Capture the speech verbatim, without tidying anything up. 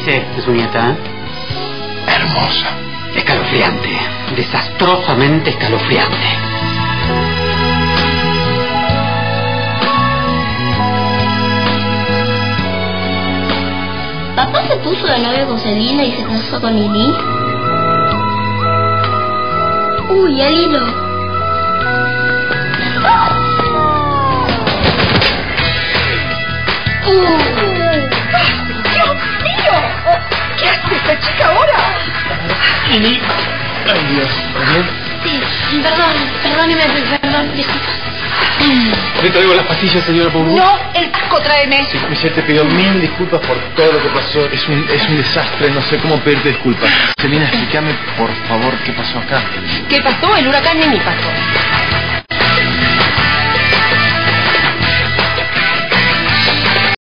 dice de su nieta? ¿Eh? Hermosa. Escalofriante. Desastrosamente escalofriante. ¿Papá se puso de novio con Celina y se casó con Lili? Uy, el hilo. ¡Ah! ¡Dios mío! ¿Qué hace esta chica ahora? Lili. Ay, Dios. ¿Estás bien? Sí, perdón, perdóneme, perdón, disculpa. Le traigo las pastillas, señora Paul. No, el taco tráeme. Sí, Michelle, te pido mil disculpas por todo lo que pasó. Es un, es un desastre, no sé cómo pedirte disculpas. Celina, explícame, por favor, qué pasó acá. ¿Qué pasó? El huracán ni pasó.